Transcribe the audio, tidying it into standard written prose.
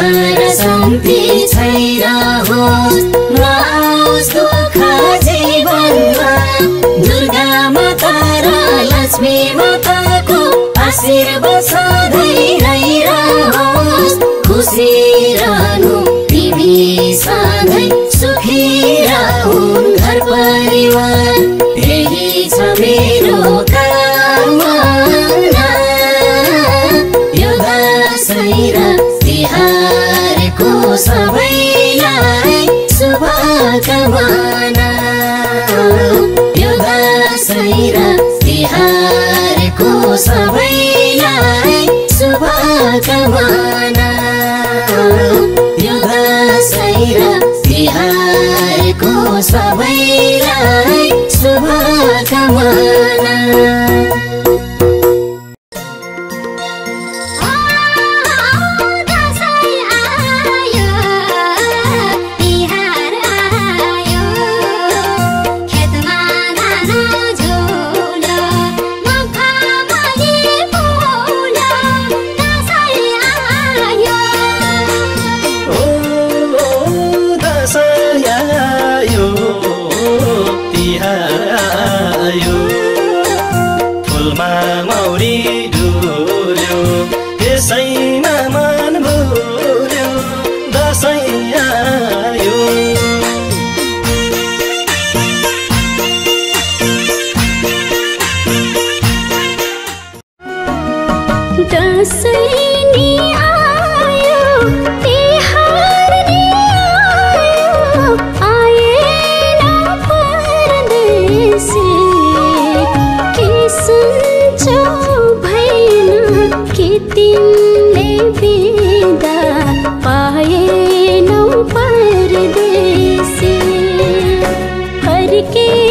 घर सम्ति छैरहोस् नआओस् दुःख जीवनमा दुर्गा माता र लक्ष्मी माताको आशीर्वाद सधैँ रहिरहोस् खुसी रहनु तिमी सधैँ सुखी रहून् घर परिवार यही छ मेरो कामना यो दशैँ र तिहारको सबैलाई शुभकामना यो दशैँ र तिहारको सबैलाई शुभकामना यो दशैँ र तिहारको सबैलाई शुभकामना के